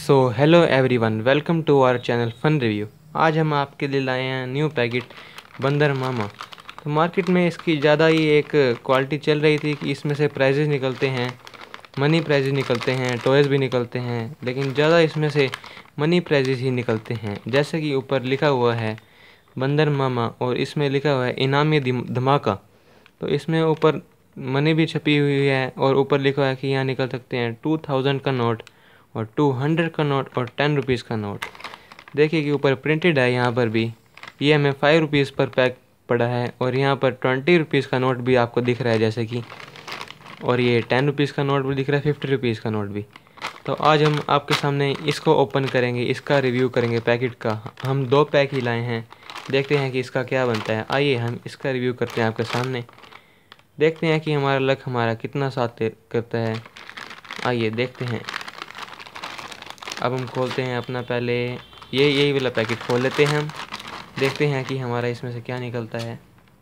So hello everyone, welcome to our channel fun review. आज हम आपके लिए लाए हैं न्यू पैकेट बंदर मामा। तो मार्केट में इसकी ज़्यादा ही एक क्वालिटी चल रही थी कि इसमें से प्राइजेज निकलते हैं, मनी प्राइजेज निकलते हैं, टॉयज़ भी निकलते हैं, लेकिन ज़्यादा इसमें से मनी प्राइजेज ही निकलते हैं। जैसे कि ऊपर लिखा हुआ है बंदर मामा और इसमें लिखा हुआ है इनामी धमाका। तो इसमें ऊपर मनी भी छपी हुई है और ऊपर लिखा हुआ है कि यहाँ निकल सकते हैं 2000 का नोट और 200 का नोट और 10 रुपीज़ का नोट। देखिए कि ऊपर प्रिंटेड है यहाँ पर भी। ये हमें 5 रुपीज़ पर पैक पड़ा है और यहाँ पर 20 रुपीज़ का नोट भी आपको दिख रहा है जैसे कि, और ये 10 रुपीज़ का नोट भी दिख रहा है, 50 रुपीज़ का नोट भी। तो आज हम आपके सामने इसको ओपन करेंगे, इसका रिव्यू करेंगे पैकेट का। हम 2 पैक ही लाए हैं, देखते हैं कि इसका क्या बनता है। आइए हम इसका रिव्यू करते हैं आपके सामने, देखते हैं कि हमारा लक हमारा कितना साथ करता है। आइए देखते हैं। अब हम खोलते हैं अपना, पहले यही वाला पैकेट खोल लेते हैं हम, देखते हैं कि हमारा इसमें से क्या निकलता है।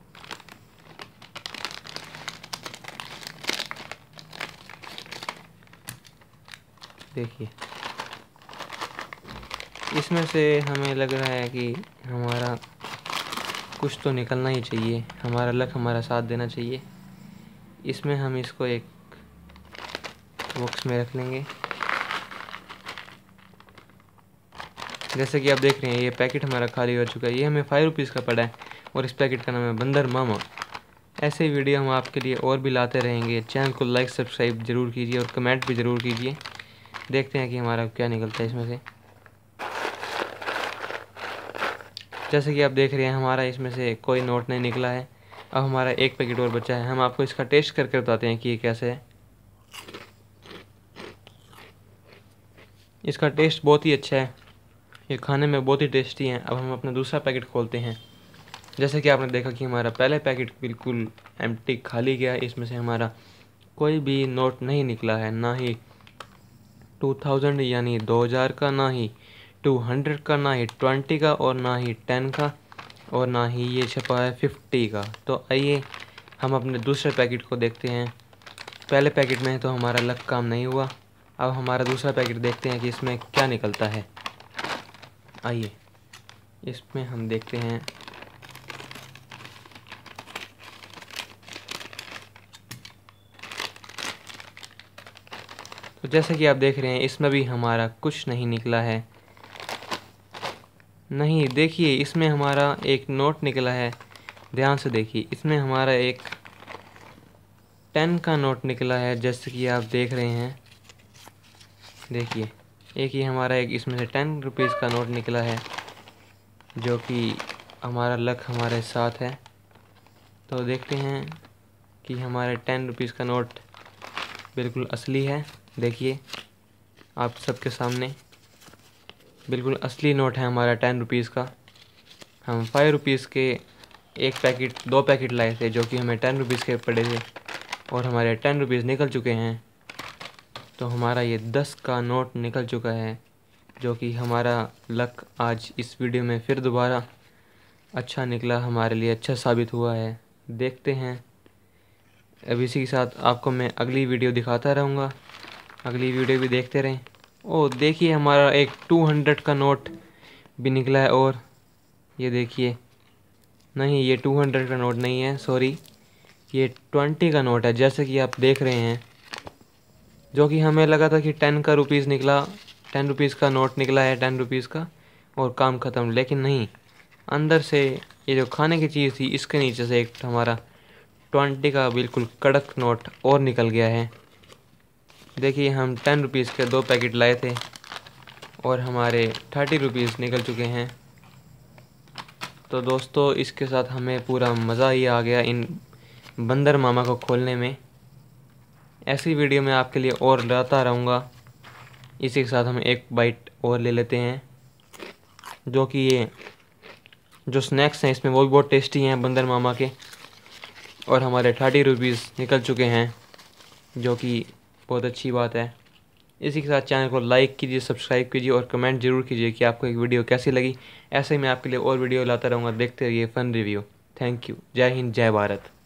देखिए इसमें से हमें लग रहा है कि हमारा कुछ तो निकलना ही चाहिए, हमारा लक हमारा साथ देना चाहिए। इसमें हम इसको एक बॉक्स में रख लेंगे। जैसे कि आप देख रहे हैं ये पैकेट हमारा खाली हो चुका है। ये हमें 5 रुपीज़ का पड़ा है और इस पैकेट का नाम है बंदर मामा। ऐसे ही वीडियो हम आपके लिए और भी लाते रहेंगे। चैनल को लाइक सब्सक्राइब ज़रूर कीजिए और कमेंट भी ज़रूर कीजिए। देखते हैं कि हमारा क्या निकलता है इसमें से। जैसे कि आप देख रहे हैं हमारा इसमें से कोई नोट नहीं निकला है। अब हमारा एक पैकेट और बचा है। हम आपको इसका टेस्ट करके बताते हैं कि ये कैसे है। इसका टेस्ट बहुत ही अच्छा है, ये खाने में बहुत ही टेस्टी है। अब हम अपना दूसरा पैकेट खोलते हैं। जैसे कि आपने देखा कि हमारा पहले पैकेट बिल्कुल एम्प्टी खाली गया। इसमें से हमारा कोई भी नोट नहीं निकला है, ना ही 2000 यानी 2000 का, ना ही 200 का, ना ही 20 का और ना ही 10 का, और ना ही ये छपा है 50 का। तो आइए हम अपने दूसरे पैकेट को देखते हैं। पहले पैकेट में तो हमारा लक काम नहीं हुआ। अब हमारा दूसरा पैकेट देखते हैं कि इसमें क्या निकलता है। आइए इसमें हम देखते हैं। तो जैसे कि आप देख रहे हैं इसमें भी हमारा कुछ नहीं निकला है। नहीं, देखिए इसमें हमारा एक नोट निकला है, ध्यान से देखिए। इसमें हमारा एक 10 का नोट निकला है, जैसे कि आप देख रहे हैं। देखिए एक ही हमारा एक इसमें से 10 रुपीज़ का नोट निकला है, जो कि हमारा लक हमारे साथ है। तो देखते हैं कि हमारे 10 रुपीज़ का नोट बिल्कुल असली है। देखिए आप सबके सामने बिल्कुल असली नोट है हमारा 10 रुपीज़ का। हम 5 रुपीज़ के एक पैकेट 2 पैकेट लाए थे, जो कि हमें 10 रुपीज़ के पड़े थे, और हमारे 10 रुपीज़ निकल चुके हैं। तो हमारा ये 10 का नोट निकल चुका है, जो कि हमारा लक आज इस वीडियो में फिर दोबारा अच्छा निकला, हमारे लिए अच्छा साबित हुआ है। देखते हैं, अब इसी के साथ आपको मैं अगली वीडियो दिखाता रहूँगा। अगली वीडियो भी देखते रहें। ओह देखिए हमारा एक 200 का नोट भी निकला है, और ये देखिए, नहीं ये 200 का नोट नहीं है, सॉरी, ये 20 का नोट है। जैसे कि आप देख रहे हैं, जो कि हमें लगा था कि 10 का रुपीज़ निकला, 10 रुपीज़ का नोट निकला है 10 रुपीज़ का और काम ख़त्म। लेकिन नहीं, अंदर से ये जो खाने की चीज़ थी इसके नीचे से एक हमारा 20 का बिल्कुल कड़क नोट और निकल गया है। देखिए हम 10 रुपीज़ के 2 पैकेट लाए थे और हमारे 30 रुपीज़ निकल चुके हैं। तो दोस्तों इसके साथ हमें पूरा मज़ा ही आ गया इन बंदर मामा को खोलने में। ऐसी वीडियो मैं आपके लिए और लाता रहूँगा। इसी के साथ हम एक बाइट और ले लेते हैं, जो कि ये जो स्नैक्स हैं इसमें वो भी बहुत टेस्टी हैं बंदर मामा के, और हमारे 30 रुपीज़ निकल चुके हैं, जो कि बहुत अच्छी बात है। इसी के साथ चैनल को लाइक कीजिए, सब्सक्राइब कीजिए और कमेंट ज़रूर कीजिए कि आपको एक वीडियो कैसी लगी। ऐसे ही मैं आपके लिए और वीडियो लाता रहूँगा। देखते रहिए फन रिव्यू। Thank you. जय हिंद, जय भारत।